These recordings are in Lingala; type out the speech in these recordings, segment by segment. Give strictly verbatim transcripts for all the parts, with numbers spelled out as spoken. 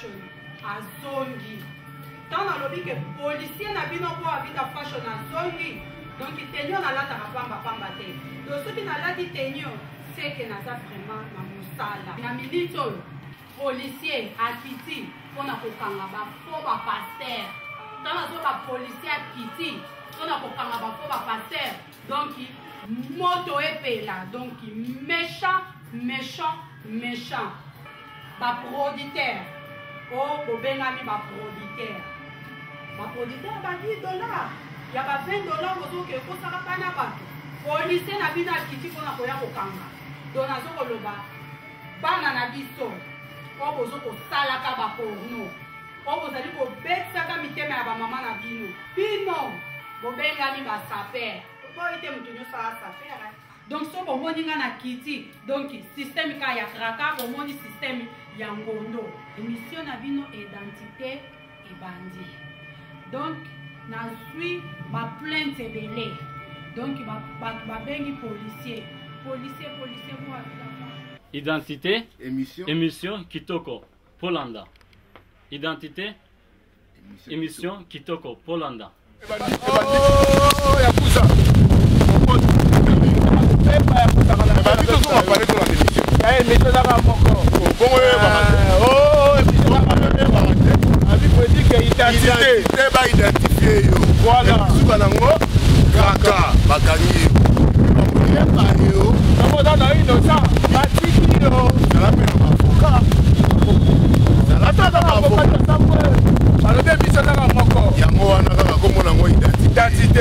fashion à zongi. Tant dans le que policier n'a pas envie de fashion à zongi. Donc il tenir na lata pamba pamba te. Donc ce qui n'a la dit tenir, c'est que n'a pas vraiment na musala. Na milito policier à Kiti pour na kokanga ba fo ba pasteur. Tant na zo ba policier à Kiti pour na kokanga ba fo ba pasteur. Donc moto epela. Donc méchant, méchant, méchant. Ba producteur. Oh, bobengami ba producteur. Ba producteur ba dix dollars. Il y a vingt dollars pour que vous savez pas na bato. Policier na bina kiti pour na koya kokanga. Donc na zo koloba. Bana na biso. O bozo ko sala ka ba porno. O bozali ko betsa ka mitema ya ba mama na bino. Bino. Bobengami ba saper. Ko ite mutu nyo sala saper. Donc so bo moninga na kiti. Donc système ka ya kraka bo moni système ya ngondo. Émission na bino identité et bandit. Donc na suis ma plainte belé. Donc ma ma bengi policier. Policier policier moi. Identité émission émission Kitoko Polanda. Identité émission, émission Kitoko Polanda. Oh ya kusa. Identité ba identifier yo. Voilà. Suka nango kaka bakangi. Ba yo. Namo dana ino sa matiki yo. Sala pe na mafoka. Sala ta na mafoka. Sala de bisana na moko. Yango wana kaka komo nango identité.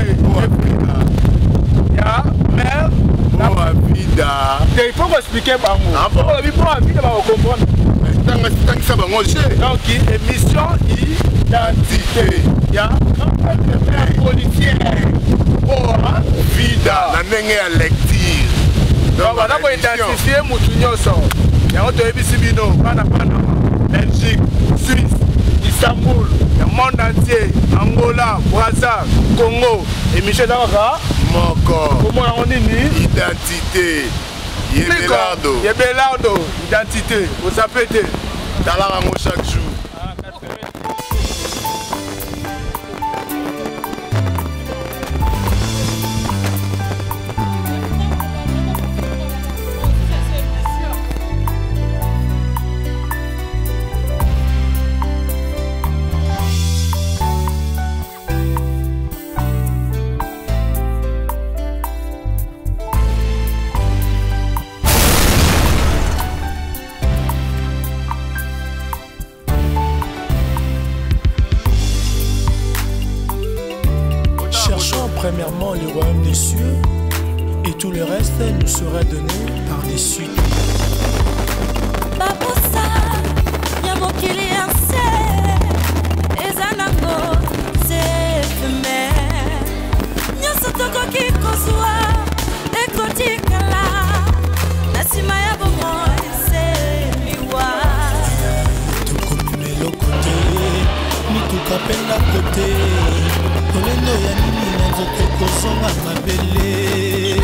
Ya mère na vida. Il faut expliquer bango. Pour la vida ba comprendre. Tanga tanga sa bango je. Donc émission identité. Ya policier. Oh vida. Na ndenge ya lecture. Donc on a ko identifier mutu nyoso. Ya oto ebisi bino bana bana. Belgique, Suisse, Istanbul, le monde entier, Angola, Brazza, Congo, émission d'Ara. Moko. Comment on dit ni? Identité. Yebelardo. Yebelardo. Identité. Vous appelez. Dalaramo chaque jour. Premièrement le royaume des cieux et tout le reste nous sera donné par des suites. Babosa, yamokili yanse, ezanango, c'est éphémère. Nyosotoko kikozwa, ekotikala, nasima ya bomoi, c'est miwa. Tokomi melokote, mituka penda kote, kolendo ya nini nazote kozonga mabele.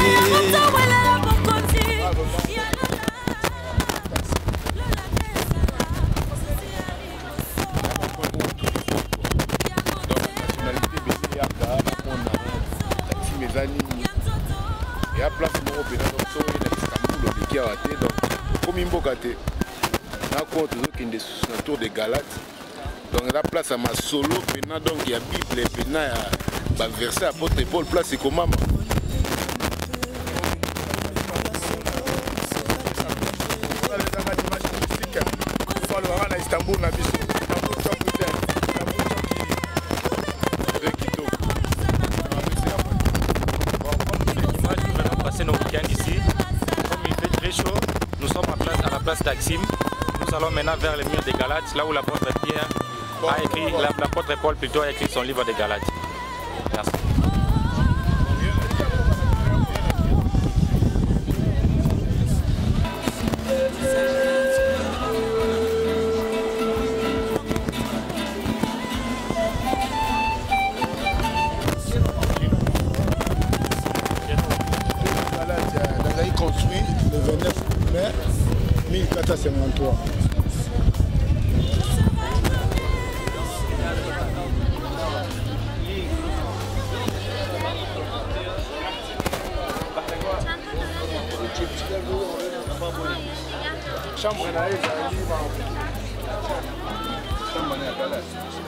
Et à place de mon opéra, donc so il a Istanbul le qui a raté donc comme il m'a gâté. Na compte donc une des tour de Galate. Donc la place à ma solo maintenant donc il y a Bible maintenant il y a verset apôtre Paul place c'est comment Istanbul na biso. Nos week-ends ici. Comme il fait très chaud, nous sommes à, place, à la place Taksim. Nous allons maintenant vers le mur des Galates, là où l'apôtre Pierre a écrit, l'apôtre Paul plutôt a écrit son livre des Galates. Merci. Construit le vingt-neuf mai mille quatre cent cinquante-trois. chambre na ye ezali chambre na ya galate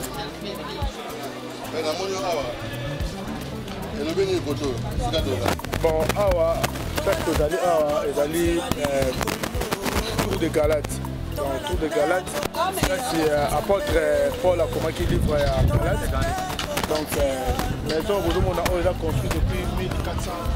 namoni awa elobi nini koto sika toza bon awa place tozali awa ezali tour de galate donc tour de galate kasi apôtre Paul akomaki livre ya galate donc maison bozomona oyo eza construit depuis mille quatre cents ans.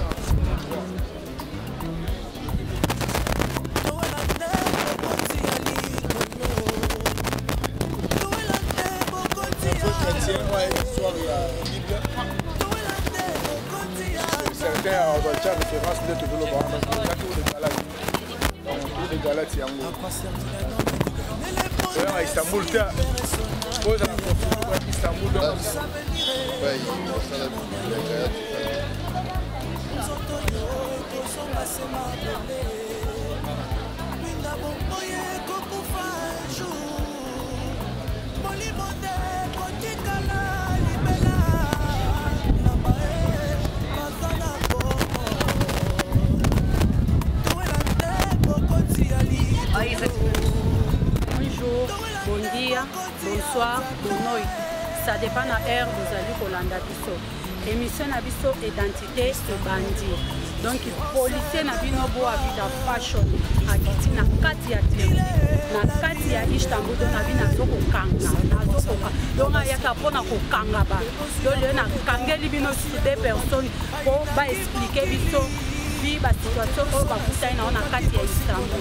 Certains ont fait référence de tout le monde, donc tour de galate. Donc tour de galate, c'est un mot. C'est à Istanbul, tu as posé la construction à Istanbul. Oui, c'est la galate. Bonjour, bon dia, bonsoir, bon nuit. Ça dépend de l'heure vous allez Kolanda biso. Émission na biso identité et bandi. Donc policier na bino bo avida fashion akiti na kati ya tiro. Na kati ya Istanbul na bina zoko kanga, na zoko. Donc ayaka pona ko kanga ba. Donc le na kangeli bino sur des personnes pour ba expliquer biso vi ba situation ko ba kutai na na kati ya Istanbul.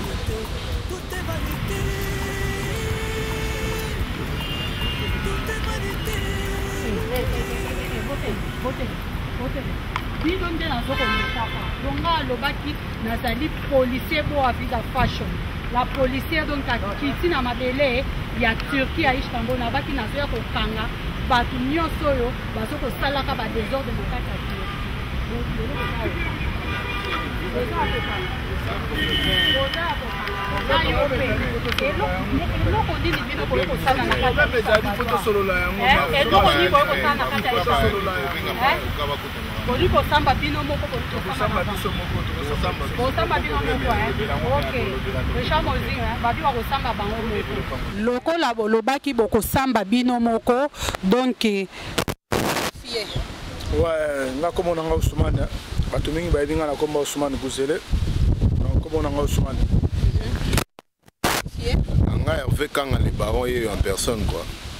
Bino nde nazokomesaka donga alobaki nazali policier bo avida fashion la policier donc akiti na mabele ya Turquie ya Istanbul nabaki nazoya kokanga bato nyonso oyo bazokosalaka badésordre na kati ya lokola bolobaki bokosamba bino moko donc ouais nga komona nga Ousmane bato mingi bayebi nga na komba Ousmane Bouzele donc komona nga Ousmane nga Hervé Kanga le baron et en personne quoi.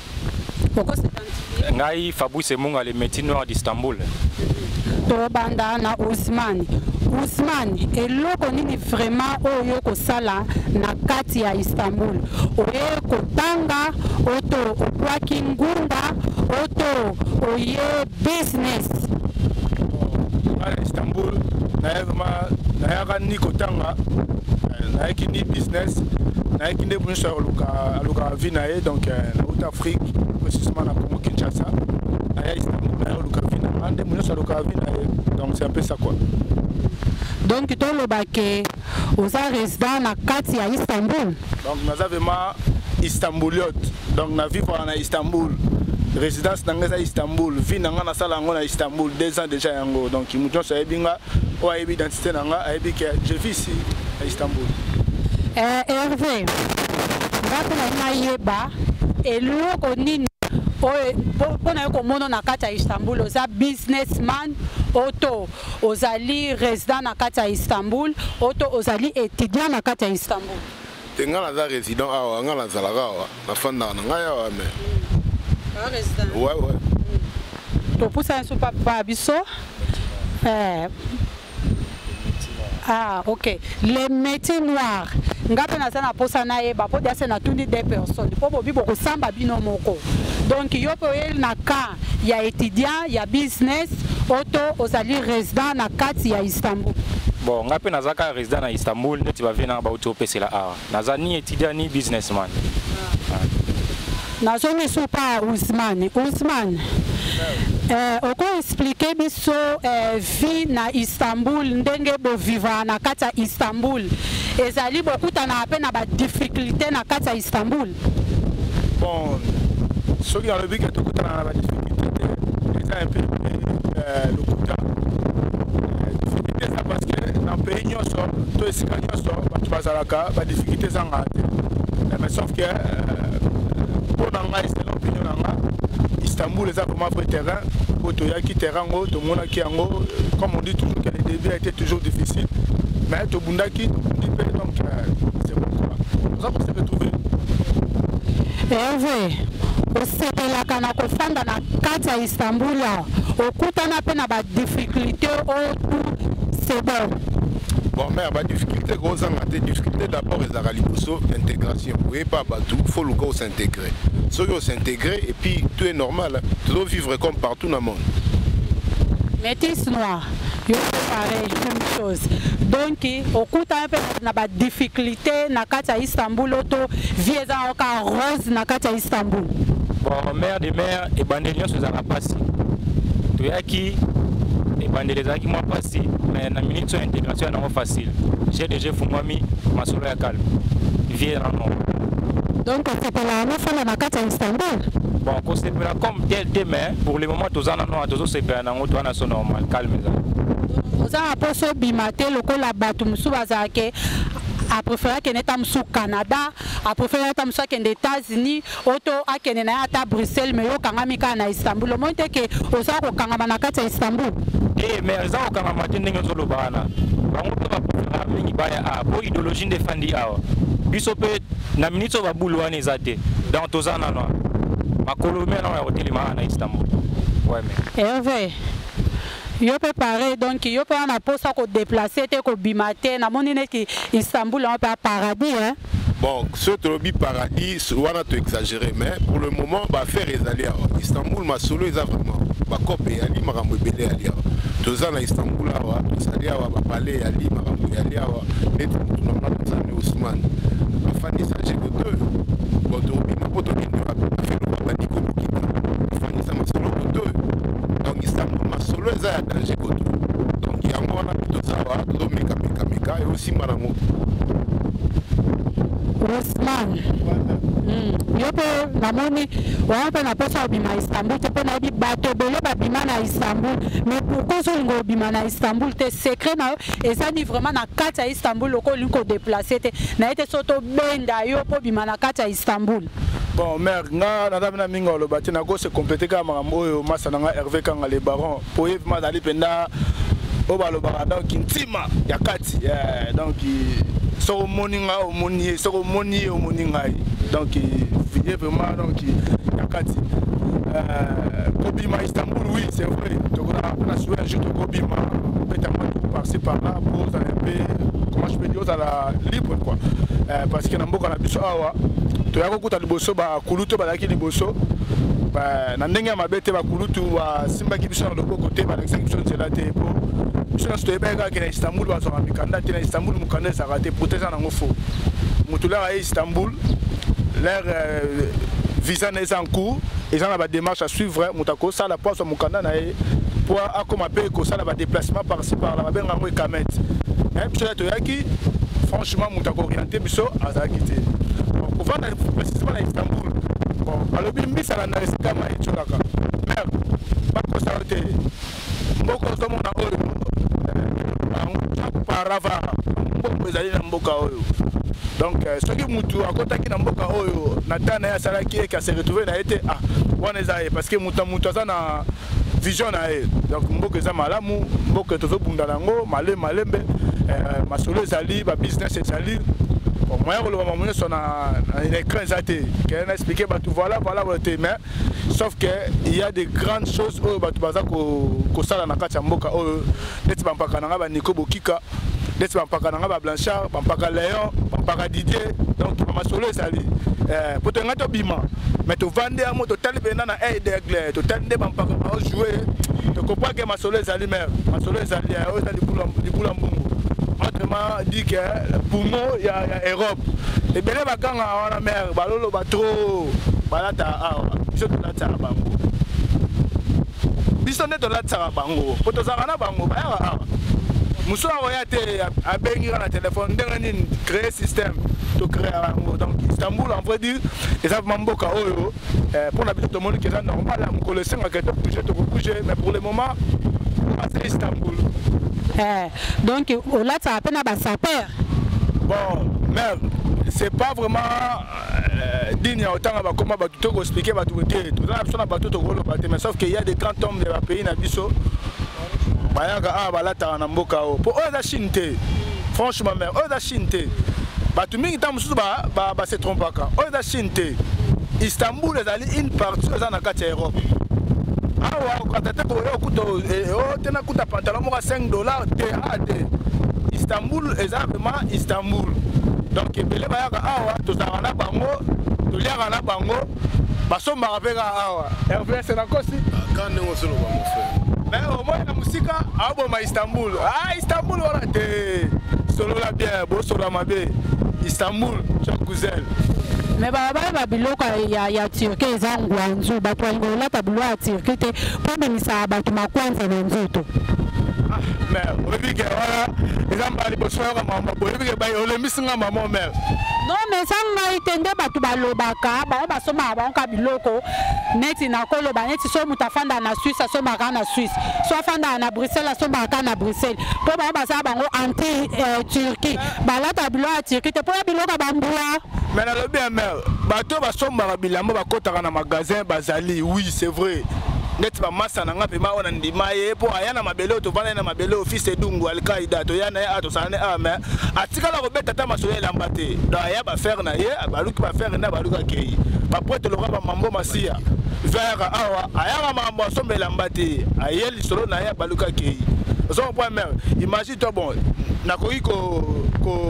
Ngai Fabrice Munga le métier noir d'Istanbul. Tobanda na Ousmane. Ousmane eloko nini vraiment oyo kosala na kati ya Istanbul. Oye kotanga oto okwaki ngunda oto oye business. À Istanbul na vraiment na yaka ni kotanga na yaki ni business na yaki ne bunso aluka aluka vina e donc na Haute Afrique précisément na Congo Kinshasa na Istanbul na aluka vina ande bunso aluka vina e donc c'est un peu ça quoi. Donc tu le baquet aux résidents na kati ya Istanbul. Donc nous avons vraiment Istanbuliote donc na vivre en Istanbul. Résidence dans Istanbul, vie dans la salle en Istanbul, deux ans déjà yango. Donc il m'a dit binga ou a identité nanga, a dit que je vis ici à Istanbul. Eh Hervé, ngapela na yeba eloko nini oye pona ko mono na kati ya Istanbul oza businessman auto ozali résident na kati ya Istanbul auto ozali étudiant na kati ya Istanbul. Tenga na za résident awa ngala zalaka awa na fanda na ngaya wa me. Ouais, ouais. Tu pousses un soupe à bisso. Ah, ok. Les métiers noirs. Ngapena sana posa na eba po dia na tundi des personnes. Po bobi boko samba bino moko. Donc yo po el na ka ya étudiant, ya business, auto ozali résident na kati ya Istanbul. Bon, ngapena zaka résident na Istanbul, neti ba vena ba auto pesela awa. Naza ni étudiant ni businessman. Nazo ne suis pas Ousmane. Ousmane. Euh, on peut expliquer biso euh, vie na Istanbul ndenge bo vivre na kata Istanbul. Ezali beaucoup na peine na ba difficulté na kata Istanbul. Bon, ce qui a le but que tout na ba difficulté, c'est un peu euh, le coup difficulté ça parce que dans pays nyoso to esika nyoso ba tubazalaka ba difficulté zanga. sauf que pour Nanga, c'est l'opinion Nanga. Istanbul est vraiment vrai terrain. Otoyaki terrain, Otomonaki Ango. Comme on dit toujours que les débuts a été toujours difficiles. Mais Tobundaki, donc c'est bon. Nous avons se retrouver. Hervé, osepelaka na kofanda na kati ya Istanbul okutana pe na ba difficulté otu c'est bon. Bon, mais la difficulté, la difficulté d'abord est la l'intégration. Vous voyez pas, il faut le go s'intégrer. Si on s'intégrer et puis tout est normal. Tu dois vivre comme partout dans le monde. Métis noir, il faut pareil, même chose. Donc, au coup on a des difficultés na kati Istanbul, auto vieza encore rose na kati Istanbul. Bon, mère des mères et bandelions sur la passe. Tu es qui et bandelions qui m'ont passé, mais la minute sur l'intégration est facile. J'ai déjà fumé ma solo est calme. Viens en nom. Donc, c'est pour la nouvelle fois na kati Istanbul. Bon, c'est comme dès demain, pour le moment, tous en ont tous ces pays en sont normal, calme. Vous avez posé bimate, le col à Batum Soubazake, a préféré qu'il n'ait au Canada, a préféré qu'il soit aux États-Unis, auto à qu'il n'ait à Bruxelles, mais au Kangamika à Istanbul. Le monde est que vous avez au Kangamanaka à Istanbul. Eh, mais ils ont au Kangamati n'est pas le Barana. On va préférer à pour idéologie défendue. Bisope, na minute va boulouan ezate dans tous en an. Ma Colombie non est au téléma à Istanbul. Ouais mais. Hervé. Yo peut pareil donc yo peut en apposer qu'on déplacer te qu'on bimater na monine qui Istanbul on peut paradis hein. Bon, ce trobi paradis, on a tout exagéré mais pour le moment on va faire les alliés à Istanbul ma solo est vraiment. Ba copé ali marambo belé ali. Tous en Istanbul là, tous alliés à ba palais ali marambo ali à net tout normal ça ne Ousmane. Fanny Sanchez deux. Bon, tu as pas de faire le Babadi Kobokita. Fanny Samasolo deux. Donc, Istanbul, ma solo est à danger. Donc, il y a un peu de savoir, tout le meka meka meka et aussi Maramo. Ousmane. Yo pe na moni wa pe na posa bima Istanbul te pe na bi bato bele ba bima na Istanbul mais pourquoi so ngo bima na Istanbul te secret na et ça ni vraiment na kati ya Istanbul loko linko déplacer te na été soto benda yo po bima na kati ya Istanbul. Bon mère nga na damina mingo lo bati na go se compléter ka makambo oyo masa na Hervé Kanga les barons po yema dali penda o ba lo barada kintima ya kati donc so moninga o monier so monier o moninga donc il est vraiment donc yakati euh Kobima Istanbul oui c'est vrai donc on a souhaité un jour de Kobima peut-être tout passer par là pour un peu comment je peux dire à la libre quoi euh, parce que na mboka na biso awa to yako kuta liboso ba kuluto ba laki liboso ba na ndenge ya mabete ba kulutu wa simba ki biso na loboko te ba l'exemple biso c'est là te po biso na stoyeba ka na Istanbul ba so mikanda te na Istanbul mukanda ça raté protéger na ngofo mutula à Istanbul leur euh, visa n'est en cours ils ont la démarche à suivre mutako ça la poste mukanda na pour a comme appel ko ça la déplacement par ci par là ben ngwe kamet et puis to yaki franchement mutako orienté biso azaki te on va précisément à Istanbul bon alors bien ça la na esika ma etolaka mère pas ko ça te mboko zo mona oyo par rava mboko ezali na mboka oyo donc ce qui mutu akotaki na mboka oyo natana ya salaki et se retrouver na été ah wana ezaye parce que muta mutu za na vision na e donc mboka eza malamu mboka tozo bunda nango male malembe masolo ezali ba business ezali au moins le moment où on a un écran zaté qui a expliqué bah tout voilà voilà voilà mais sauf que il y a des grandes choses où bah tu vas ko ko sala na kati ya mboka oh neti bampaka na ba Nico Bokika neti bampaka na ba Blanchard bampaka Léon bampaka Didier donc ma solo ezali euh pour te ngato bima mais to vendre à moto tali bena na aide d'aigle to tande bampaka ba jouer to comprends que ma solo ezali mais ma solo ezali o ezali pour pour mbungu autrement dit que poumon il y a Europe et bien les vacances à la mer balolo ba trop balata ah biso to la tsara bango biso ne to la tsara bango poto za na bango ba ah muso royate a bengi na téléphone ndenge ni créer système to créer bango donc Istanbul en vrai dire et ça mamboka oyo pour la biso to monde que ça normal la mko le senga que to bouger to bouger mais pour le moment c'est Istanbul. Eh, donc, au là, ça a peine à sa père. Bon, mère, c'est pas vraiment euh, digne autant à comment tout expliquer tout côté tout ça on a pas tout rôle mais sauf qu'il y a des grands hommes de la pays na biso bayaka ah balata na mboka o pour eux la Chine franchement mère eux la Chine batu mingi tamu susu ba ba se trompe pas eux la Chine Istanbul est une partie de la carte Europe ah ouais quand tu es au couteau oh tu as coûté pantalon moi cinq dollars T A D Istanbul est vraiment Istanbul. Donc, les gens qui sont en bango, tous les gens en bango, ils sont en Hervé, c'est encore si. Quand nous sommes mon frère. Mais au moins, la musique, à Istanbul. Ah, Istanbul, voilà. Solo la bien, beau solo la mabé. Istanbul, Jean Couzel. Mais baba babiloko ya ya Turquie ezangu anzu batwango la tablo ya Turquie te pour bimisa batu makwanza na nzoto. Mais on dit que voilà, les gens parlent pour faire maman, pour dire que bah on les mise nga maman mère. Non mais ça ngai tende batu balobaka, ba ba soma ba onka biloko, neti na kolo ba neti so mutafanda na Suisse, so maka na Suisse, so fanda na Bruxelles, so maka na Bruxelles. Pour ba ba sa bango anti Turquie, ba la tablo ya Turquie te pour biloko bambua. Mais na le bien mère, bato ba somba bilamba ba kotaka na magasin bazali, oui c'est vrai. Net ba massa na nga pema ona ndima ye po ayana mabele to vana na mabele office edungu alkaida to yana ya to sane ame atika la robeta ta masoye lambate da ya ba faire na ye abaluki ba faire na baluka kei ba pote lo ba mambo masia vers awa ayana mambo sombe lambate ayeli solo na ya baluka kei so point mère imagine toi bon na ko ko ko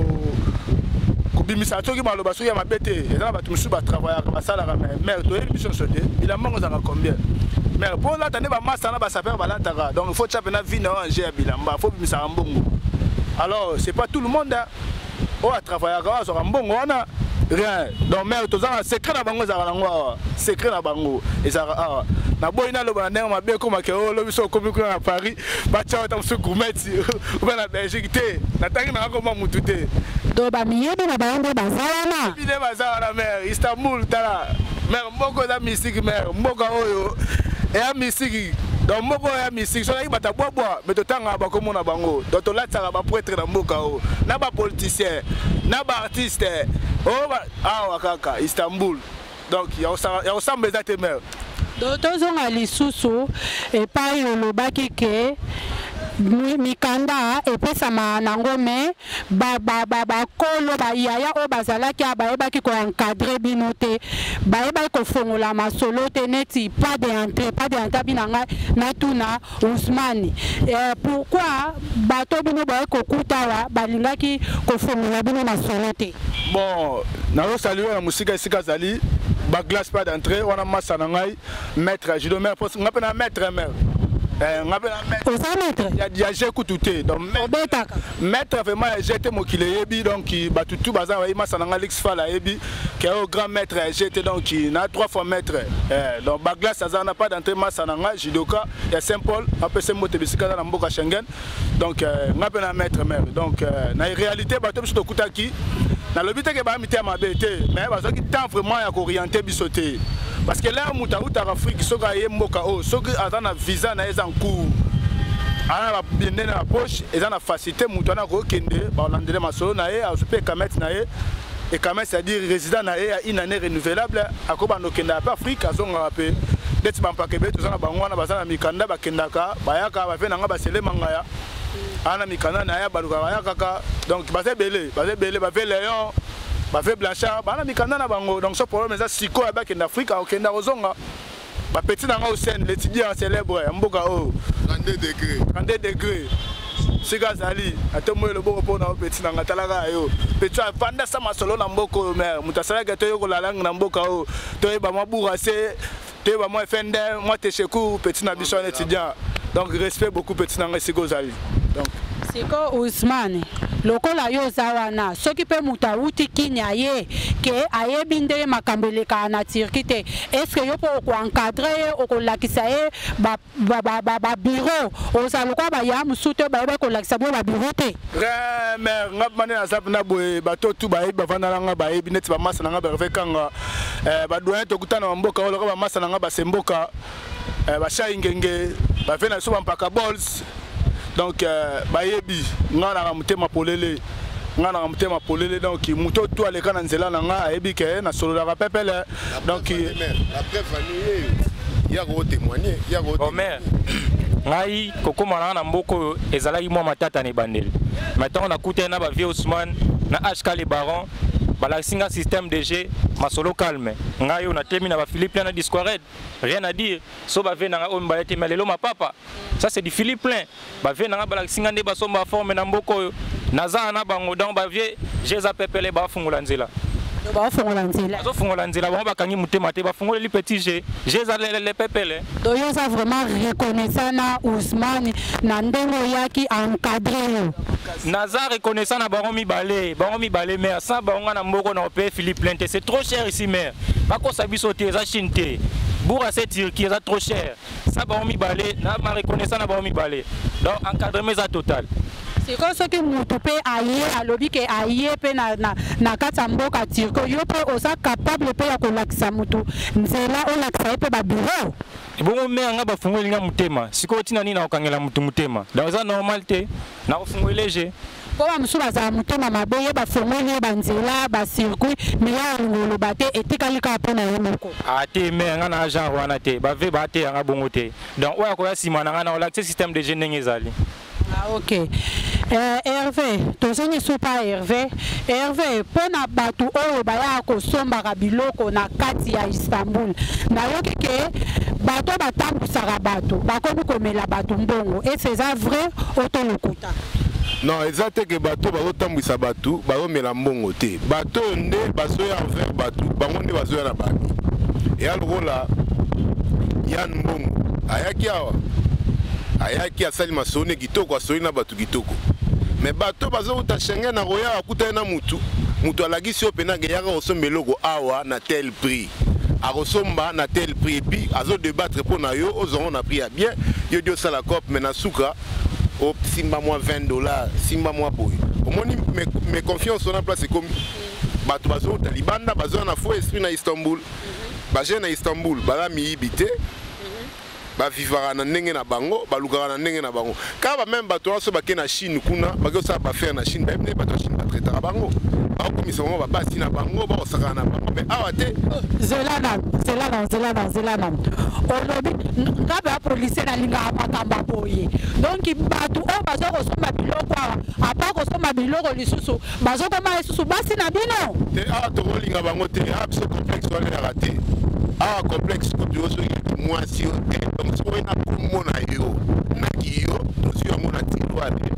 bimisa toki maloba so ya mabete ezala batu musu ba travailler ba sala mère to yeli mission sote il a mango za combien. Mais pour la tannée, ça n'a pas sa peur, donc il faut que tu vie en G Bilamba, il faut que tu un bon. Alors, c'est pas tout le monde. On a travaillé sur un bon, on a rien. Donc, mais tout ça, secret à Bango, secret à Bango. Et ça, ah, na boina lo ba na ma be ko ma ke o lo biso ko mi ko na Paris, ba cha ta musu kumeti, ou ba na Belgique te, na tangi na ko ma mutu te. Do ba miyebi na ba ndo bazala na. Bi de bazala mère, Istanbul tala. Mère mboko da mystique mère, mboko oyo. Et à Missiki, dans Moko et à Missiki, je suis à boire, mais de temps à Bakomo na bango, dans ton lac, ça va pour être dans Mokao, n'a pas politicien, n'a pas artiste, oh, ah, Wakaka, Istanbul. Donc, il y a aussi des attémères. D'autres ont à l'issoussou, et pas le baki que. Mikanda et puis ça m'a nangome ba ba ba ba kolo ba yaya o bazala ki abaeba ki ko encadrer binote baeba ko fongola masolo teneti pas d'entrée pas d'entrée binanga na tuna Ousmane et pourquoi bato bino ba ko kutawa balingaki ko fongola bino masolo te. Bon na saluer la musique isika zali ba glace pas d'entrée on a massa nangai maître je dois mettre on a maître mère. Il y a j'ai écouté donc maître vraiment j'ai été mokile yebi donc batutu baza wa ima sananga lix fala yebi qui est au grand maître j'ai été donc il a trois fois maître donc baglas ça n'a pas d'entrée masananga judoka il y a Saint-Paul après c'est moté bisika na mboka Schengen donc ngape na maître mère donc na réalité bato biso kutaki na lobite ke ba mité ma bete mais bazo ki temps vraiment ya orienter bisoté. Parce que là, muta uta Afrique, soka ye mboka o, soka azana visa na ezan cours. Ana ba bien na poche, ezana facilité muta na ko kende, ba landele masolo na ye, azupe kamet na ye. Et kamet c'est-à-dire résident na ye une année renouvelable, akoba no kenda pa Afrique azonga rapé. Deti ba mpakebe to zana bangwana bazana mikanda ba kendaka, bayaka ba fe na nga ba sele mangaya. Ana mikanda na ya baluka bayaka ka. Donc ba se belé, ba se belé ba fe Léon. Ba fait blanchard ba na mikanda na bango donc ce problème ça siko ya baki en Afrique au Kenya ozonga ba petit na nga au scène l'étudiant célèbre mboka o trente-deux degrés trente-deux degrés sika zali atomo le boko pona petit na ngatalaka yo petit vanda sa masolo na mboko mère mutasala gato yo la langue na mboka o to ba mabura se to ba mo fende mo te chekou petit na biso étudiant donc respect beaucoup petit na nga siko zali donc siko Ousmane lokola yo zawana soki pe muta uti kinya ye ke ayebi nde makambeleka na Turquie te est-ce que yo po ko encadrer o ko lakisa ye ba ba ba ba bureau o sa lokwa ba ya musuto ba ba ko lakisa ba bureau te mais ngap mané na zap na boye ba to tu ba ba vana nga ba yebi net ba masa nga ba refekanga eh ba doyen to kutana mboka o lokwa ba masa nga ba semboka eh ba sha ingenge ba fena so ba mpaka balls. Donc, bayebi, on a monté ma polele. nga na mutema polele donc muto to aleka na nzela na nga ayebi ke na solo la pepele donc la preuve ni ya ko témoigner ya ko Omer ngai kokoma na mboko ezalaki mwa matata ne bandeli maintenant na kuta na ba vieux Ousmane na H K le baron bala singa système de jeu masolo calme ngai on a terminé na ba Philippe na discored rien à dire so ba ve na on ba été melelo ma papa ça c'est du Philippe plein ba ve na bala singa nde ba somba forme na mboko naza na bango donc ba vieux jeza pepele ba fungula nzela ba fungola nzela zo fungola nzela ba bakangi mutema te ba fungola li petit jeu jeza le le pepele donc yo ça vraiment reconnaissant na Ousmane na ndengo yaki encadré naza reconnaissant na baron mibale baron mibale mais sans baron na mboko na opé Philippe Plente c'est trop cher ici mère ba ko sabiso te za chinte bourra cette Turquie est trop cher ça baron mibale na ma reconnaissant na baron mibale donc encadrement za total c'est comme ça que mutu pe aye alobi ke aye pe na na na kata mboka Turco yo pe osa capable pe ya ko lakisa mutu nzela o lakisa pe ba bureau bongo me nga ba fungoli nga mutema siko tina nini na okangela mutu mutema donc ça normal te na ofungoli je po ba musuba za mutema mabe ba fungoli ba nzela ba circuit mais ya ngolo ba te etikali ka pona yo moko ate me nga na agent wana te ba ve ba te nga bongo te donc oya ko ya sima na nga na lakisa système de jeune ngezali. Ah, ok. Euh, Hervé, tozongi soupa Hervé. Hervé, pona batu oyo baya ko somba biloko na kati ya Istanbul. Na yoki ke bato batambusaka bato, bakomi komela bato mbongo. Et c'est ça vrai auto lokuta. Non, exacte que bato bazotambwisa bato, bazomela mbongo te. Bato nde bazoya envers bato, bango nde bazoya na bami. Et alors là, ya mbongo. Ayaki awa. Ayaki asali masone kitoko asoli na batu kitoko mais bato bazo uta Schengen na roya akuta na mutu mutu alagisi opena ge yaka osomba eloko awa na tel prix akosomba na tel prix puis azo débattre pour na yo ozongo na prix ya bien yo dio sala cop mais na suka au simba moi vingt dollars simba moi boy omoni mes mes confiance on a place comme bato bazo uta libanda bazo na faux esprit na Istanbul ba jeune na Istanbul bala mi ibité ba vivara na ndenge na bango balukara na ndenge na bango ka ba même bato so bake na Chine kuna bako sa ba faire na Chine ba bato Chine ba traiter bango ba ko misongo ba basi na bango ba osaka na bango mais awate zelana zelana zelana zelana olobi ngaba police na linga makamba boye donc bato o bazo ko somba biloko apa ko somba biloko lisusu bazo ko ma lisusu basi na bino te a to linga bango te a so complexe wala ya raté a complexe ko tu so moi si donc si on a pour mon ayo na kiyo to si on a tiro ale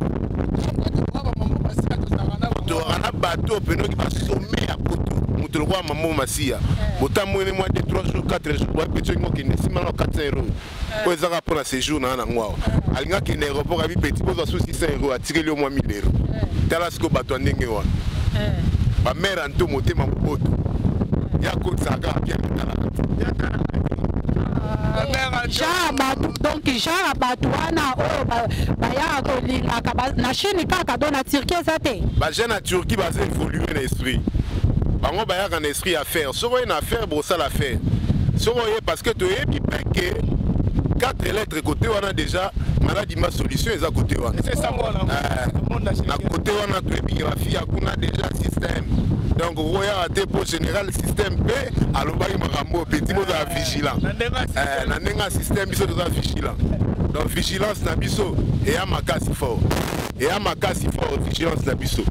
to ana bato peno ki basome ya koto mutolo kwa mambo masia botamwe ne moi de trois jours quatre jours ba petit ngo ki ne simano quatre cents euros ko ezaka pour la séjour na na ngwa alinga ki ne aéroport abi petit bozo sous six cents euros atire le mois mille euros tala sko bato ndenge wa ba mère anto motema moboto ya ko saka bien tala donc genre bato wana oyo baya kolingaka na Chine kaka do na Turquie eza te baje na Turquie baza évoluer na esprit bango bayaka na esprit à faire soko ye na affaire brosala affaire soko ye parce que toyebi peke quatre lettres côté wana déjà maladie ma solution eza côté wana c'est ça moi na côté wana toyebi graphie akuna déjà système donc roya te pour général système P alobaki makambo petit mo za vigilant euh na ndenga système biso za vigilant donc vigilance na biso et ya makasi fort et ya makasi fort vigilance na biso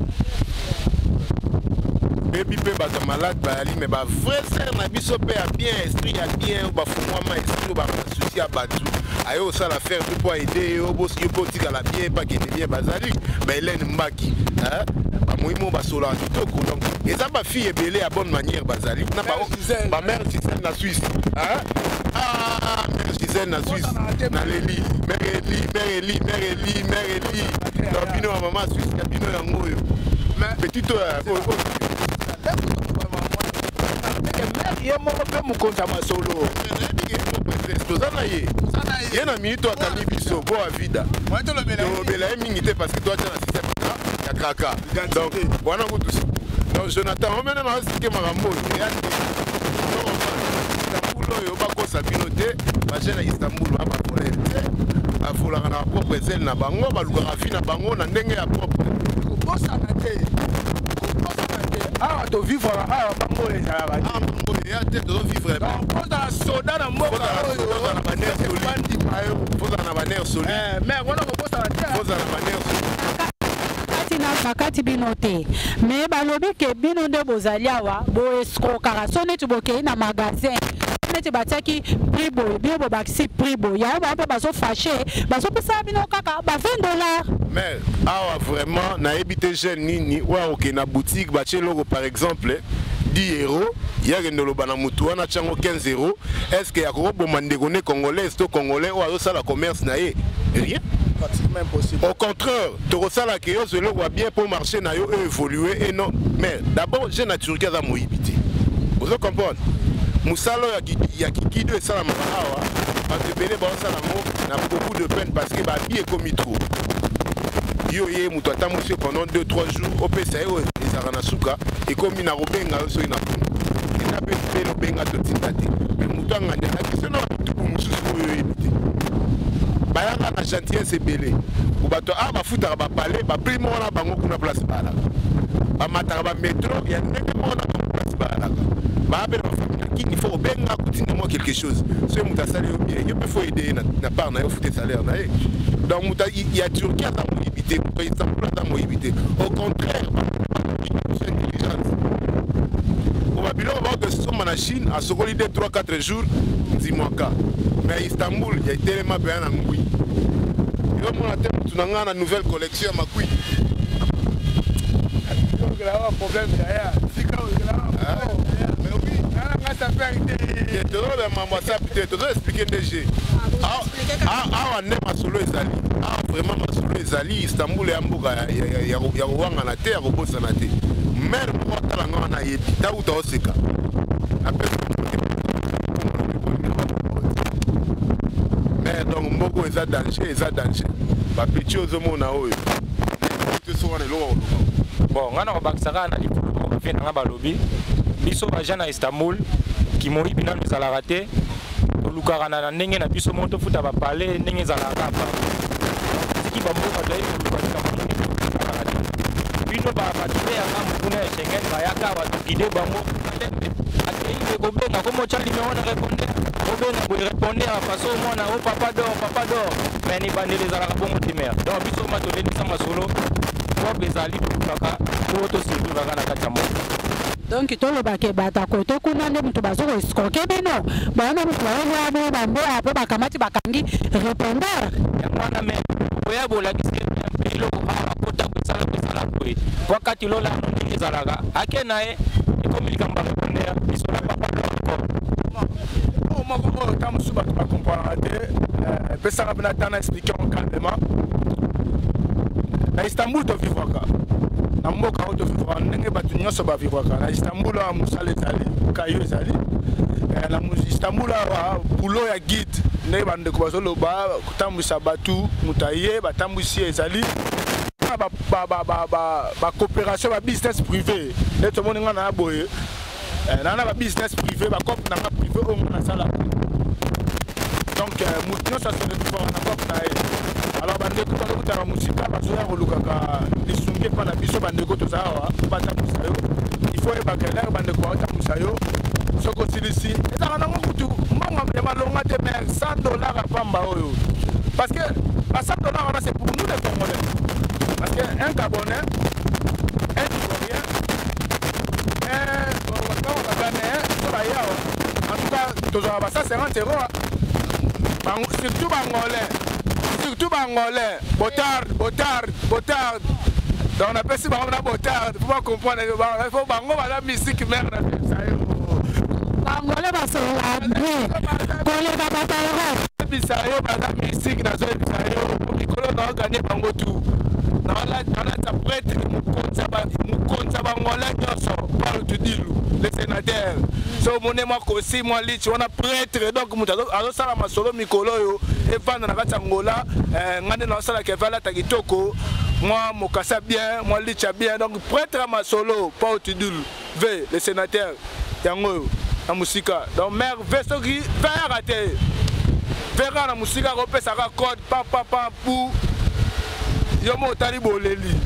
baby pe ba malade ba ali mais ba vrai frère na biso pe a bien esprit a bien ba fumwa ma esprit ba souci a batu ayo ça la faire pour aider yo bo si po tika la bien pas que bien bazali mais Hélène Mbaki hein ba moimo ba sola kitoko donc et ça ba fille belé à bonne manière bazali na ba ba mère Gisèle na Suisse hein ah mère Gisèle na Suisse na Leli mère Eli mère Eli mère Eli mère Eli donc bino maman Suisse bino yango yo mais petit ye moko pe mukonza masolo tozana ye ye na minute akangi biso bo avida tolobela ye mingi te parce que toi tu as la système ya kaka donc wana kutu donc Jonathan omene na osike makambo Istanbul oyo bakosa bino te baje na Istanbul babafolele te bafolaka na propre zele na bango balukaka fi na bango na ndenge ya propre kobosana te kobosana te awa tovivre awa bango ezalaka te kozala soda na mboka oyo fozala na baner soli mais wana kobosana te fozala na baner soli na bakati bino te mais balobi ke bino nde bozali awa boeskrokaka so neti bokei na magasin neti batiaki prix boye bino bobakisi prix boye yango bango mpe bazofashe bazopesa bino kaka ba vingt dollars. mais awa vraiment nayebi te jeune nini oyo akokei na boutique batie eloko par exemple dix euros yakende oloba na mutu wana tiango quinze euros est ce que yakokoboma ndeko ne congolais to congolais oyo azosala commerce na ye rien. Impossible. Au contraire, tu ressens la chaos, je le vois bien pour marcher, na yo évoluer et non. Mais d'abord, j'ai naturel qui a moïbité. Vous comprenez? Moussalo ya kiki de ça la marawa, parce que bene ba ça la n'a beaucoup de peine parce que ba bien est comme trop. Yo yé muto tamusi pendant deux trois jours au P C O les aranasuka et comme ina robenga so ina. Ina pe pe lo benga to tintate. Mais muto nganya na kisono tu pour mususu yo yébité. Bayanga na gentillesse belé ou bato a bafuta ba parler ba primo na bango kuna place bala ba mataka ba métro ya ndenge mona ba place bala ba bela ba famille qui il faut benga continuer moi quelque chose ce muta salaire bien il peut faut aider na na part na yo futer salaire na donc muta il y a Turquie à mon limité pour exemple à mon limité au contraire intelligence au babilo ba de somme na Chine à solider trois quatre jours dis-moi cas mais Istanbul il y a tellement bien en oui il va monter tu n'as pas nouvelle collection ma couille il y a un problème derrière c'est quand il y a mais oui on a ta vérité je te donne maman ça peut-être te donne expliquer déjà ah ah on est ma solo ezali ah vraiment ma solo ezali Istanbul et Hambourg il y a il y a wanga na terre au boss na te mère moi tala ngana yebi ta uta oseka après mais donc mboko eza danger eza danger ba petit ozomona oyo te so wana lo bon ngana bakisaka na lipolo ko fait na balobi biso baja na Istanbul ki mori bina nous ala raté lukara na ndenge na biso moto futa ba parler ndenge za la kapa ki ba mboka dai lukara na ala raté bino ba ba tule ya ngamu kuna Schengen ba yaka wa tukide bango ati ile gobe na komo chali meona répondre gobe na ko répondre à façon mona o papa do papa do mais ni bandele za la bongo timer donc biso ma tole ni sama solo ko bezali kaka ko to sibu kaka na kachamo. Donc tolobake bata kote kuna nde mutu bazoko escroquer bino bana mutu bayo ba bambo apo bakamati bakangi répondeur ya mwana me oya bola kisi elo ha kota kusala kusala kwe wakati lola ndenge zalaga akenae ikomilika mba répondeur bisola papa ko oh moko tam suba ba comprendre te pesa ka bana tana expliquer calmement na Istanbul to vivre ka na mboka oto vivre ndenge batu nyonso ba vivre ka na Istanbul a musale zali kayo zali na Istanbul a boulot ya guide ndenge bande ko bazolo ba kutambisa batu mutaye batambisi ezali ba ba ba ba ba coopération ba business privé et tout le monde ngana boye na na ba business privé ba cop na privé o ngana sala donc mutu ça se retrouve na cop na alors bande ko to kutara musika bazoya kolukaka lisunge pa na biso bande ko to zawa bata musayo il faut e bakela bande ko bata musayo soko silisi eta na mutu mbonga ya malonga te mer cent dollars à pamba oyo parce que à cent dollars c'est pour nous les Congolais parce que un Gabonais un Ivoirien un Gabonais en tout cas tous ça c'est cinquante euros surtout Bangolais surtout Bangolais, botard, botard, botard. Donc on appelle ça botard. Faut pas comprendre. Il faut bango la musique merde. Bangolais va se laver. Collé va pas Bisayo, madame musique na zone bisayo. Mikolo na gagner bango tout. Na la na ta prêtre mu konza ba mu konza Bangolais nyoso. Parle tu dis le sénateur. So moné moi aussi moi lich on a prêtre donc muta alors ça la masolo mikolo yo. Et pendant la Angola, ngane na sala ke vala ta kitoko, moi mokasa bien, moi licha bien donc prêtre à ma solo, pas utile. V le sénateur yango na musika. Donc mère vesogi va rater. Vera na musika repesa ka code pa pa pa pou. Yo mo tali boleli.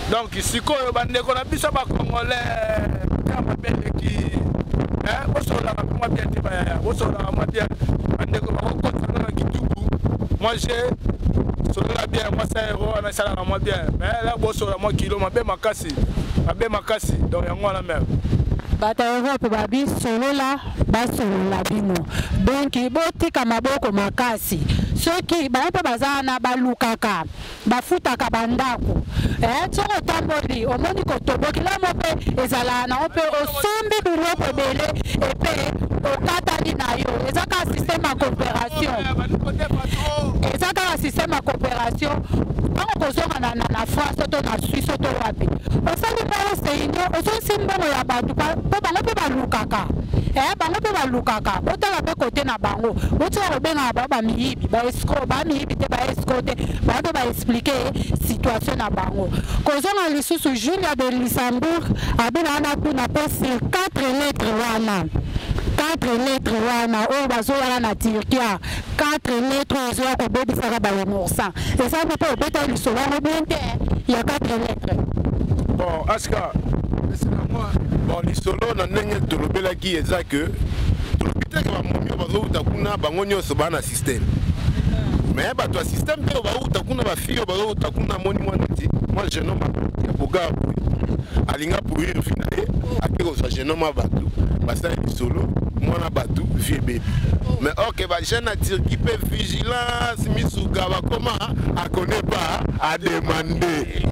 Donc sikoyo bandeko na biso ba congolais kama beleki eh bosola moi bien te ba bosola moi bien bandeko ba ko na kitubu moi j'ai sola bien moi ça héros na sala moi bien mais là bosola moi kilo mabe makasi mabe makasi donc yango na même bata Europe babi solo la ba solo la bino donc botika maboko makasi soki ba pe bazana balukaka bafutaka bandako eh tsoko tamboli omoni ko toboki la mope ezala na ope osombi biloko ebele epe okatali na yo ezaka système ya coopération ezaka système ya coopération bango kozonga na na France to na Suisse to wapi osali mo seino ososi mbongo ya bato po bango pe balukaka eh bango pe balukaka otala pe kote na bango otala benga ba ba miyibi ba escroc ba miyibi te ba escroc te ba pe ba expliquer situation na bango kozonga lisusu Julia de Luxembourg abena na kuna pe sur quatre lettres wana quatre lettres wana o bazo wana na Turquie quatre lettres zo ko bebisaka ba morsa et ça peut pas peut-être le soir il y a quatre lettres. Bon Aska bon lisolo na ndenge tolobelaki eza que tolobitaka bamomio bazouta kuna bango nyonso bana système mais bato ya système mpe bauta kuna bafio bazouta kuna moni mwana ti moi jeune homme ya boga alinga pourrir fina ye ake kozwa jeune homme bato basala lisolo mwana bato vie bébé mais ok ba jeune na Turquie pe vigilance misuka bakoma a connaît pas à demander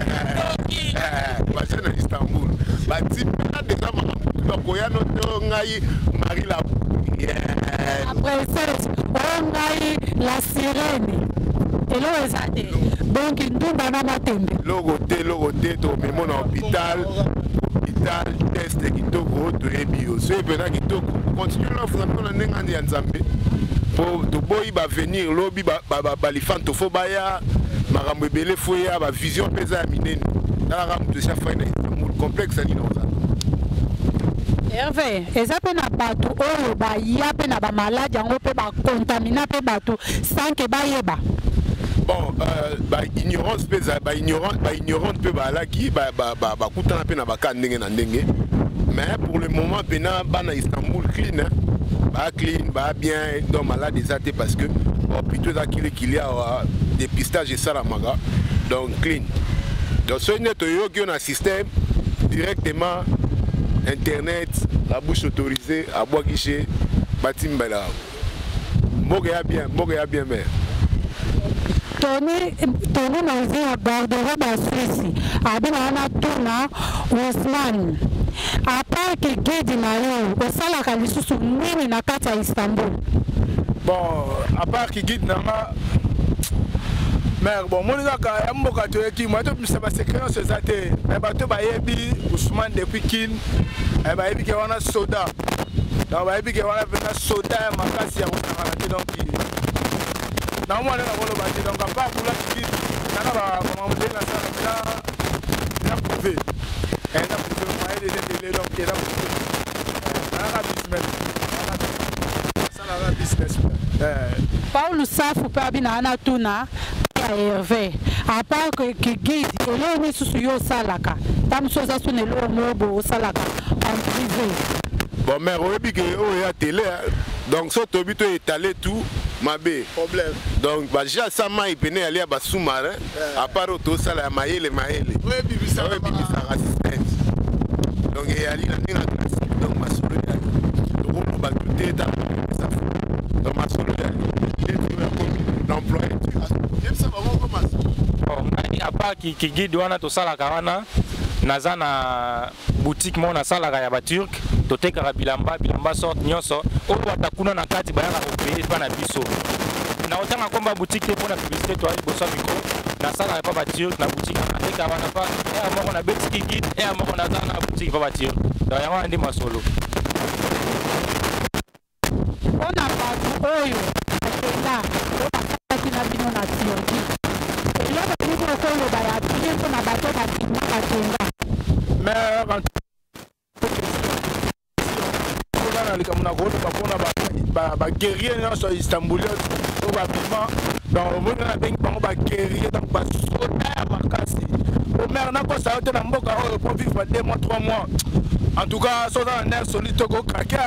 ba jeune na Istanbul ba tipena déjà ma koya no ngai Marie la après ça on ngai la sirène et là ezate donc ndumba na matembe logo te logo te to memo na hôpital hôpital test kitoko to ebio so ebena kitoko continue na funa na nenga ndi nzambe po to boy ba venir lobby ba ba lifanto fo baya makambo ebele fo ya ba vision peza ya minene na ramu to chafa na Istanbul complexe ali na Hervé, eza pe na bato oyo ba ya pe na ba malade yango pe ba contaminer pe bato sans que ba yeba. Bon, euh, bah ignorance pesa, bah ignorante, bah ignorante peut bah là qui bah bah bah bah coûtant peine à bah kandenge na ndenge. Mais pour le moment, pena bah na Istanbul clean, hein. Bah clean, bah bien, donc malade des athées parce que oh plutôt là qu'il qu'il y a uh, dépistage et ça la maga, donc clean. Donc ce n'est pas yo qui on a système directement internet, la bouche autorisée à bois guichet, bâtiment bela. Moga bien, moga bien mais. Tony Tony nazi ya garde-robe ya Suisse abina na tuna Osman à part que guide na yo osalaka lisusu nini na kati ya Istanbul. Bon à part que guide na ma mère bon mon kaka ya mboka to eki moi to bisa ba secret sur ça te e ba to ba yebi Osman depuis kin e ba yebi ke wana soda donc ba yebi ke wana vena soda makasi ya wana te donc na mwana na bolo bati donc pas pour la petite na ba comment dire na ça na na prouvé et na prouvé moi il est délai donc il a prouvé na business ça la business euh Paul Safu pa bina na tuna ya Hervé à part que guide et le susu yo salaka tam soza sune lo mobo salaka en privé. Bon mais oyebi ke o ya télé donc so to bito étaler tout mabe problème donc bah déjà ça m'a épéné aller à sous-marin à part auto ça la maïle maïle ouais bibi ça ouais bibi ça assistance donc il y a ali na nina classique donc ma solo ya donc on va tout état ça donc ma solo ya l'employé j'aime ça vraiment comment bon ngani à part qui qui guide wana to sala kawana naza na boutique mo na sala ya ba turc to tekaka bilamba bilamba sort nyonso o watakuna na kati bayaka ko pa na biso na otanga komba boutique te pona publicité to ali boso micro na sala pa ba turc na boutique na teka wana pa e amoko na betiki guide e amoko na za na boutique pa ba turc donc yango ndi masolo ona bato oyo akenda okakaki na bino na Turquie eloko bino koloba ya bino mpona bato bakima bakenga mais na likamuna ko bakona ba ba guerrier nyonso Istanbulien to ba piment donc omona na bengi bango ba guerrier donc ba soda ya makasi au maire n'a pas ça dans mboka pour vivre deux mois trois mois en tout cas ça dans un solide go craquer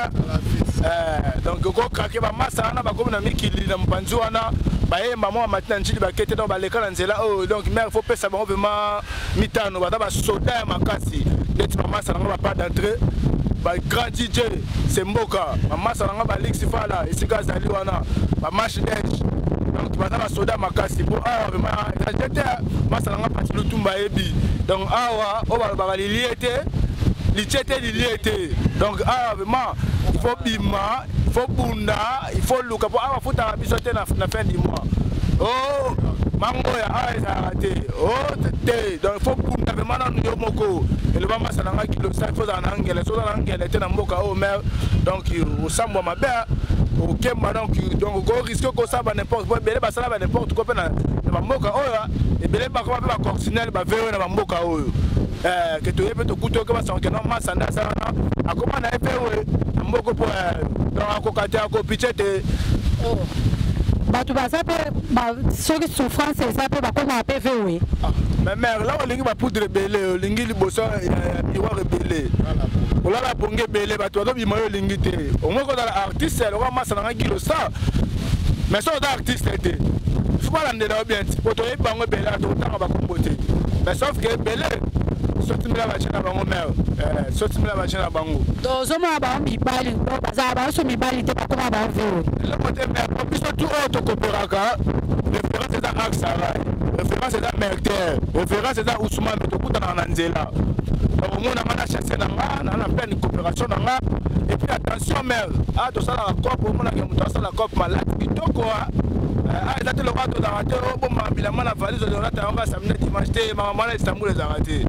euh donc go craquer ba massa na ba comme na mikili na mpanzu wana ba e maman maintenant njili ba kete dans ba lekala nzela oh donc maire faut pesa ba vraiment mitano ba ba soda makasi net maman ça na pas d'entrée ba grand D J c'est mboka maman ça na ba lix fala isika zali wana ba match d'edge donc ba ba soda makasi pour ah vraiment j'étais massa na parti le tumba ebi donc awa o ba ba liliete lichete liliete donc ah vraiment il faut bima il faut bunda il faut luka pour awa futa bisote na na fin du mois oh mango ya ah ça raté oh té donc il faut bunda vraiment na yo moko et le mama ça na kilo ça faut na ngele so na ngele té na mboka o mer donc au sambo mabe au kemba donc donc go risque ko ça ba n'importe quoi belé ba ça ba n'importe quoi na na mboka o ya et belé ba ko ba corsinel ba vero na mboka o eh que tu peux te couteau que ba ça que non massa na ça na akoma na epe we mboko po donc akokata ko pichete oh batu bazape ba soki souffrance ezape ba koma P V we mais mère là on lingi ba poudre belé lingi liboso miroir belé ola la bonge belé batu ba bima yo lingi te au moins ko dans artiste le roi massa na kilo ça mais ça d'artiste était faut pas l'ande là bien pour to bango belé to tanga ba kombote mais sauf que belé sorti mila ba chena bango mère euh sorti mila ba chena bango donc zoma ba mibali ko baza ba so mibali te ba koma ba vero le côté mère en plus tout auto coopéraka référence c'est à Aksara référence c'est à Merter référence c'est à Ousmane to kutana na nzela donc on a mana chasser na nga na pleine coopération na nga et puis attention mère ah to ça la cop on a que muto ça la cop malade kitoko ah ezate le rato dans raté oh bon mabila mana valise de rata on va samedi dimanche te maman na Istanbul les arrêté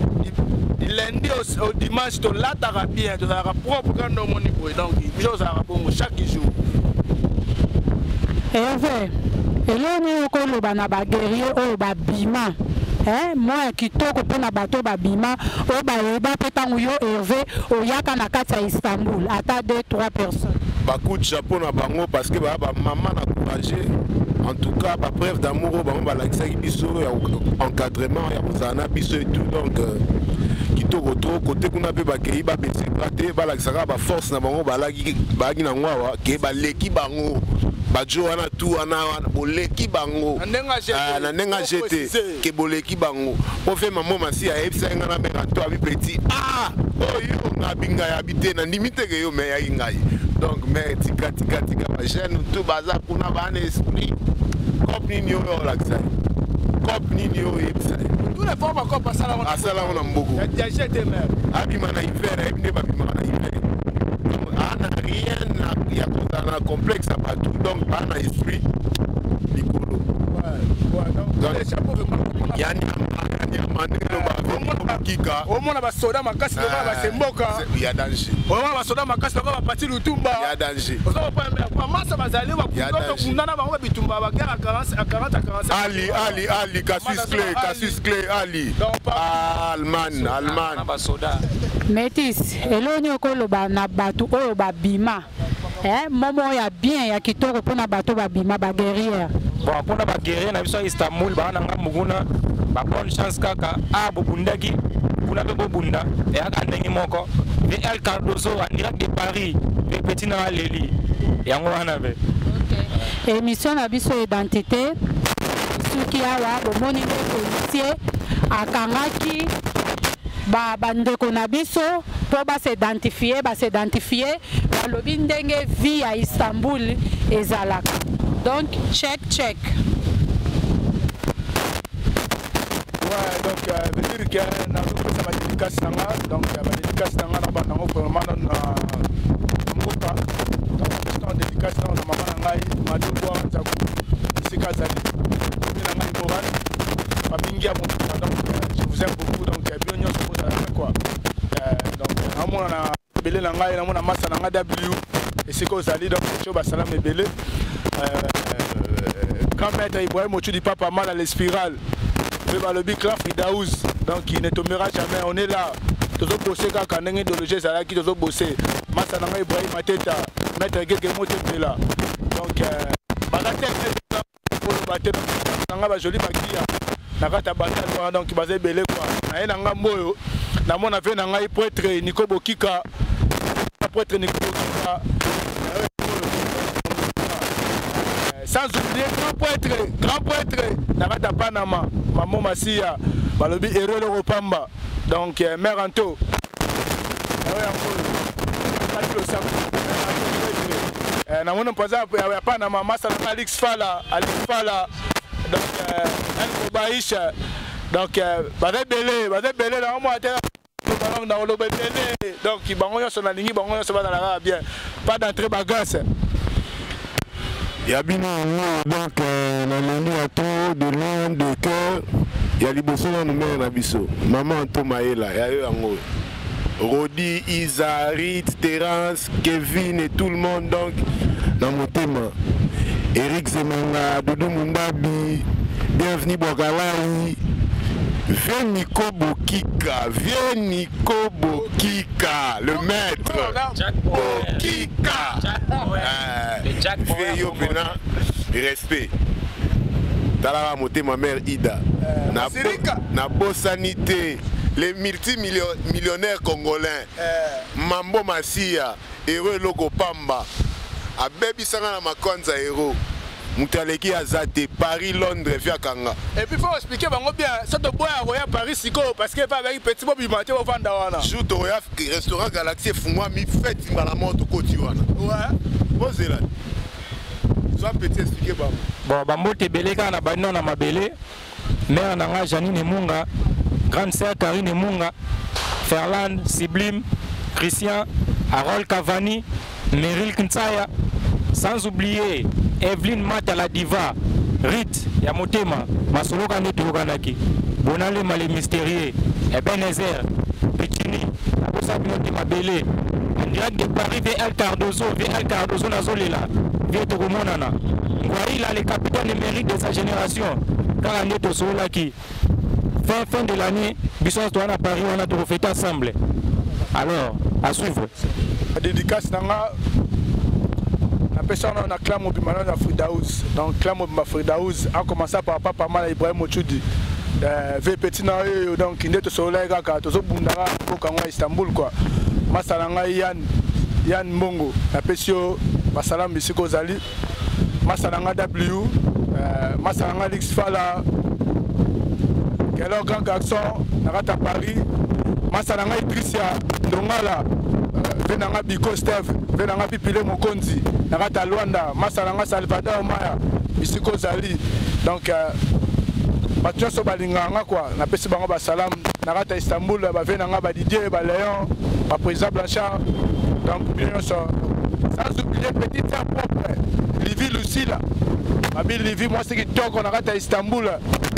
lundi au dimanche to là ta bien to ça propre quand on moni boy donc je ça bon chaque jour Hervé eloni okoloba na ba guerrier oyo ba bima eh moi kitoko pona bato ba bima o ba yeba petango yo Hervé oyaka na kati ya Istanbul ata deux trois personnes ba coup de chapeau na bango parce que ba maman na encouragé en tout cas ba preuve d'amour ba ba lakisa biso encadrement ya mozana biso et tout donc kitoko trop côté kuna pe ba kei ba besi praté ba lakisa ba force na bango ba laki ba gi na ngwa ke ba leki bango bajo wana tout wana boleki bango na nenga jeté ke boleki bango on fait maman masi ya epsa ngana benga to abi petit ah oh yo na binga ya bité na limite ke yo me ya ngai donc mais tika tika tika ba jeune tout baza kuna ba na esprit cop ni yo la ça cop ni yo epsa tous les formes cop asala on asala on mboko ya jeté mère abi mana hiver abi ne ba bi mana hiver ana rien ya na complexe à partout donc pas un esprit nicolo ouais ouais donc les chapeaux vraiment yani yani mandelo ba kika au moins ba soda makasi ba ba semboka il y a danger au moins ba soda makasi ba ba parti lutumba il y a danger on va pas pas massa bazali ba kuto kunana ba bitumba ba guerre à quarante à quarante à quarante Ali Ali Ali Cassius Clay Cassius Clay Ali Allemagne Allemagne ba soda Métis eloni okoloba na batu oyo ba bima eh momo ya bien ya kitoko pona bato ba bima ba guerrière bon pona ba guerrière na biso Istanbul ba na ngamuguna ba bonne chance kaka a bobundaki kuna be bobunda e aka ndenge moko de El Cardozo en direct de Paris le petit na leli yango wana be okay émission na biso identité suki awa bomoni de policier akangaki ba bandeko na biso po ba s'identifier ba s'identifier ba lobi ndenge vie à Istanbul ezalaka donc check check ouais donc euh, veut dire que na ko ça va dédicace nanga donc ba dédicace nanga na ba nango vraiment na mboka donc c'est dédicace na mama ngai madoko nzaku sika zali na ngai boran ba mingi a mon donc je vous aime beaucoup donc bien nyos pour ça quoi donc amona na belé na ngai na mona massa na nga W et c'est quoi zali donc cho ba salam belé euh quand maître Ibrahim Ochu du papa mal à l'espiral le le big là Fridaouz donc il ne tombera jamais on est là toujours bosser quand ndenge de loger ça là qui toujours bosser massa na nga Ibrahim Mateta maître Gege Moté là donc euh ba la tête pour le battre na nga ba joli maquilla na kata batalo donc bazé belé quoi na ena ngamboyo na mona ve na ngai prêtre Nico Bokika prêtre Nico Bokika sans oublier grand prêtre grand prêtre na kata Panama maman Masia balobi héros le Ropamba donc mère Anto na mona paza ya Panama masa na Alex Fala Alex Fala donc elle Kobaisha donc bazé belé bazé belé na moi na le belé donc bango yo so na lingi bango yo so ba na bien pas d'entrée bagasse Yabino donc na leni à tout de loin de cœur ya liboso na numéro na biso maman Tomaela ya yo yango Rodi, Isa, Rit, Terence, Kevin et tout le monde donc dans mon thème. Eric Zemanga, Doudou Mundabi, bienvenue Bogalai. Viens Nico Bokika, viens Nico Bokika, le maître. Bokika. Viens yo pena, respect. Tala monter ma mère Ida. Na na Bossanité. Les multimillionnaires congolais, eh. Mambo Masia, Héros Loko Pamba, a Baby Sanga na Makonza Héros, Moutaleki Azate, Paris, Londres, via Kanga. Et puis il faut expliquer bien, ça te boit à Roya Paris Sico, parce qu'il va avec petit Bobby Maté au Vandawana. Joue au Roya restaurant Galaxy Fumwa, mi fête, il m'a la mort au Côte-Ivoire. Ouais. Posez là. Sois petit expliquer pas. Bon, Bambote Beleka na Bano na Mabele, mère Nanga Janine Munga. Grande sœur Karine Munga, Ferland, Sublime, Christian, Harold Cavani, Meryl Kintsaya, sans oublier Evelyne Mata la diva, Rit, Yamotema, Masolo Kane Touganaki, Bonale Malé Mystérieux, Ebenezer, Pichini, Abosa Binotima Belé, en direct de Paris vers El Cardozo, vers El Cardozo Nazolela, vers Togomonana. Ngwaïla, le capitaine émérite de sa génération, car on est au Solaki. Fin, fin de l'année, Bisson doit à Paris, on a tout refait ensemble. Alors, à suivre. La dédicace, on a un clam au Bimano de Fridaouz. Donc, clam au Fridaouz, a commencé par papa mal Ibrahim Mochoudi. V petit naïe, donc, il est au soleil, il est Bundara, au Istanbul, quoi. Masalanga Yann, Yann Mongo, la Pessio, Masalam Bissiko Zali, Masalanga W, Masalanga Lix Fala. Quel grand garçon, Narata Paris, Massalanga Idrissia, Ndongala, Venanga Biko Steve, Venanga Pipile Mokonzi, Narata Luanda, Massalanga Salvador Maya, Bisiko Zali. Donc, Mathieu Sobalinganga, quoi, na pesi bango ba salam, Narata Istanbul, Venanga Badidier, Léon, Président Blanchard, donc, sans oublier petit terre propre, Livy Lucila, Mabi Livy, moi c'est qui toque, on arrête à Istanbul.